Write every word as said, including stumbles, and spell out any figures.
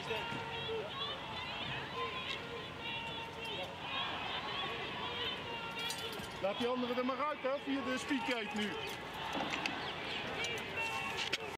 Laat die anderen er maar uit, hè, via de speedgate nu.